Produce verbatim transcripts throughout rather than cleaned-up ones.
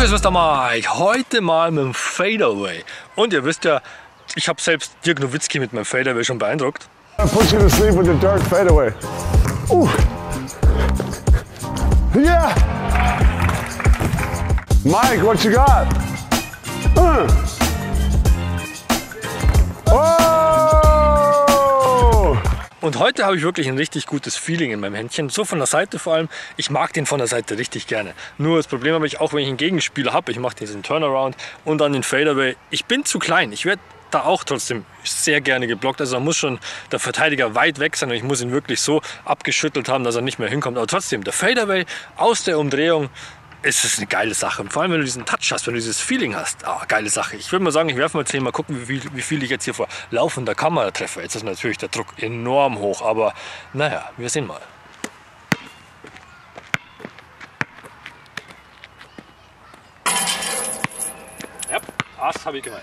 ist Mister Mike. Heute mal mit dem Fadeaway. Und ihr wisst ja, ich habe selbst Dirk Nowitzki mit meinem Fadeaway schon beeindruckt. I put you to sleep with the dark fadeaway. Ooh. Yeah. Mike, what you got? Uh. Oh. Und heute habe ich wirklich ein richtig gutes Feeling in meinem Händchen. So von der Seite vor allem. Ich mag den von der Seite richtig gerne. Nur das Problem habe ich auch, wenn ich einen Gegenspieler habe. Ich mache diesen Turnaround und dann den Fadeaway. Ich bin zu klein. Ich werde da auch trotzdem sehr gerne geblockt. Also da muss schon der Verteidiger weit weg sein und ich muss ihn wirklich so abgeschüttelt haben, dass er nicht mehr hinkommt. Aber trotzdem, der Fadeaway aus der Umdrehung ist es eine geile Sache. Und vor allem, wenn du diesen Touch hast, wenn du dieses Feeling hast, ah, geile Sache. Ich würde mal sagen, ich werfe mal zehn, mal gucken, wie viel, wie viel ich jetzt hier vor laufender Kamera treffe. Jetzt ist natürlich der Druck enorm hoch, aber naja, wir sehen mal. Ja, Ass habe ich gemeint.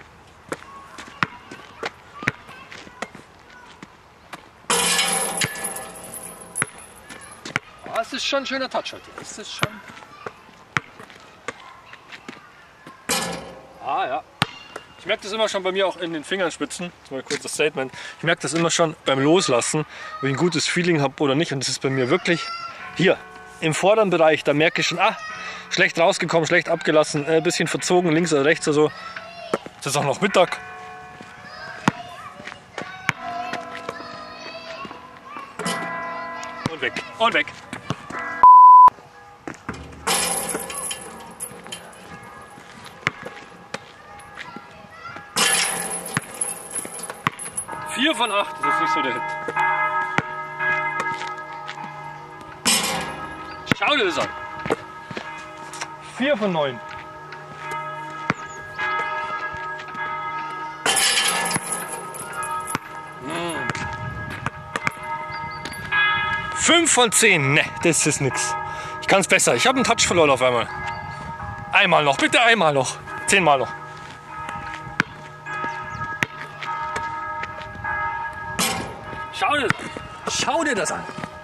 Das ist schon ein schöner Touch heute. Das ist schon. Ah ja. Ich merke das immer schon bei mir auch in den Fingerspitzen. Das ist mal ein kurzes Statement. Ich merke das immer schon beim Loslassen, ob ich ein gutes Feeling habe oder nicht. Und das ist bei mir wirklich hier im vorderen Bereich. Da merke ich schon, ah, schlecht rausgekommen, schlecht abgelassen, ein bisschen verzogen, links oder rechts oder so. Es ist auch noch Mittag. Und weg. Und weg. vier von acht, das ist nicht so der Hit. Schau dir das an. vier von neun. fünf von zehn. Ne, das ist nix. Ich kann es besser. Ich habe einen Touch verloren auf einmal. Einmal noch, bitte einmal noch. Zehnmal noch. Schau dir das an. Schau dir das an.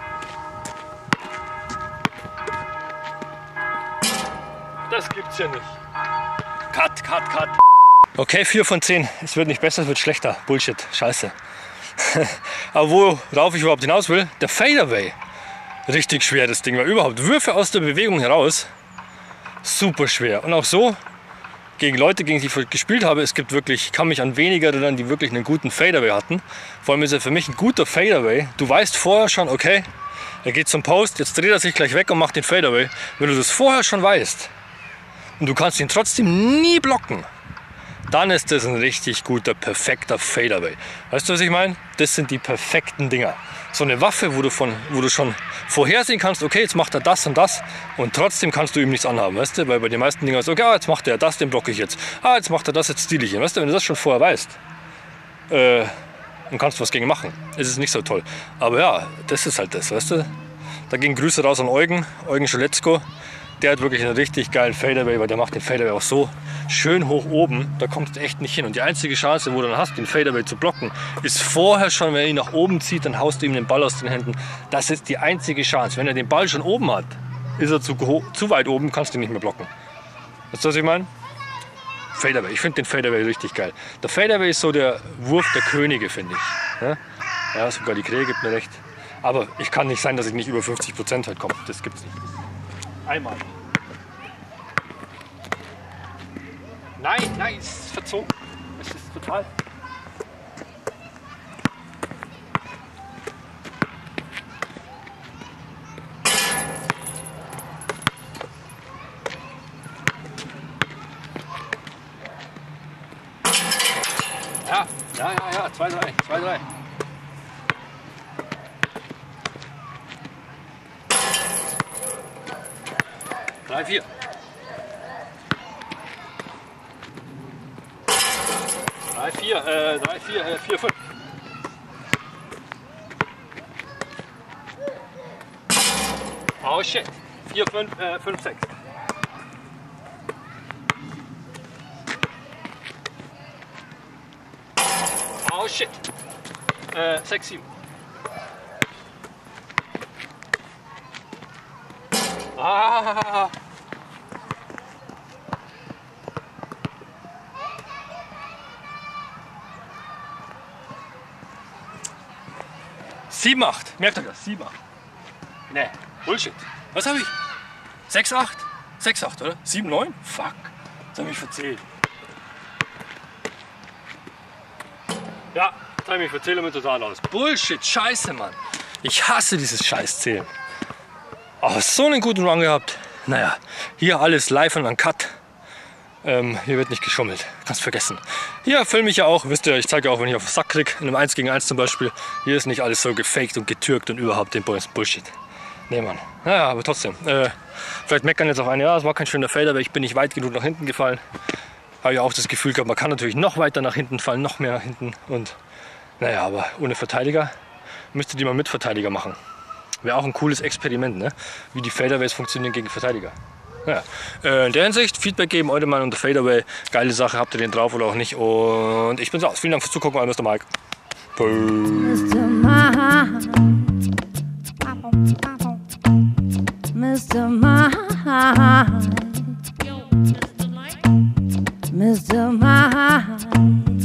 Das gibt's ja nicht. Cut, cut, cut. Okay, vier von zehn. Es wird nicht besser, es wird schlechter. Bullshit. Scheiße. Aber worauf ich überhaupt hinaus will, der Fadeaway. Richtig schwer das Ding, weil überhaupt Würfe aus der Bewegung heraus super schwer. Und auch so gegen Leute, gegen die ich gespielt habe, es gibt wirklich, ich kann mich an weniger erinnern, die wirklich einen guten Fadeaway hatten. Vor allem ist er für mich ein guter Fadeaway. Du weißt vorher schon, okay, er geht zum Post, jetzt dreht er sich gleich weg und macht den Fadeaway. Wenn du das vorher schon weißt und du kannst ihn trotzdem nie blocken, dann ist das ein richtig guter, perfekter Fadeaway. Weißt du, was ich meine? Das sind die perfekten Dinger. So eine Waffe, wo du, von, wo du schon vorhersehen kannst, okay, jetzt macht er das und das und trotzdem kannst du ihm nichts anhaben, weißt du? Weil bei den meisten Dingen ist, okay, ah, jetzt macht er das, den blocke ich jetzt. Ah, jetzt macht er das, jetzt stehle ich ihn. Weißt du, wenn du das schon vorher weißt, äh, und kannst was gegen machen, ist es nicht so toll. Aber ja, das ist halt das, weißt du? Da gehen Grüße raus an Eugen, Eugen Schaletzko. Der hat wirklich einen richtig geilen Fadeaway, weil der macht den Fadeaway auch so schön hoch oben, da kommst du echt nicht hin. Und die einzige Chance, wo du dann hast, den Fadeaway zu blocken, ist vorher schon, wenn er ihn nach oben zieht, dann haust du ihm den Ball aus den Händen. Das ist die einzige Chance. Wenn er den Ball schon oben hat, ist er zu, zu weit oben, kannst du ihn nicht mehr blocken. Weißt du, was ich meine? Fadeaway. Ich finde den Fadeaway richtig geil. Der Fadeaway ist so der Wurf der Könige, finde ich. Ja? Ja, sogar die Krähe gibt mir recht. Aber ich kann nicht sein, dass ich nicht über fünfzig Prozent halt komme. Das gibt's nicht. Einmal. Nein, nein, es ist verzogen. Es ist total. Ja, ja, ja, ja, zwei, drei, zwei, drei. drei, vier. drei, vier, äh, drei, vier, äh, vier, fünf. Oh shit. vier, fünf, äh, fünf, sechs. Oh shit. Äh, sechs, sieben. Ah. sieben acht. Merkt euch das. sieben acht. Ne, Bullshit. Was habe ich? sechs acht? sechs acht, oder? sieben neun? Fuck. Jetzt habe ich mich verzählt. Ja, jetzt habe ich mich verzählt und bin total aus. Bullshit, scheiße, Mann. Ich hasse dieses Scheißzählen. Oh, so einen guten Run gehabt. Naja, hier alles live und uncut. Ähm, hier wird nicht geschummelt. Kannst vergessen. Hier filme ich ja auch. Wisst ihr, ich zeige ja auch, wenn ich auf den Sack kriege. In einem eins gegen eins zum Beispiel. Hier ist nicht alles so gefaked und getürkt und überhaupt den Bullshit. Nee, Mann. Naja, aber trotzdem. Äh, vielleicht meckern jetzt auch eine, ja, es war kein schöner Fader, aber ich bin nicht weit genug nach hinten gefallen. Habe ich auch das Gefühl gehabt, man kann natürlich noch weiter nach hinten fallen, noch mehr nach hinten. Und naja, aber ohne Verteidiger müsste die mal mit Verteidiger machen. Wäre auch ein cooles Experiment, ne? Wie die Fadeaways funktionieren gegen Verteidiger. Ja. Äh, in der Hinsicht, Feedback geben, heute mal unter Fadeaway. Geile Sache, habt ihr den drauf oder auch nicht. Und ich bin's aus. Vielen Dank fürs Zugucken, euer Mister Mike. Mister Mike. Mister Mike. Mister Mike.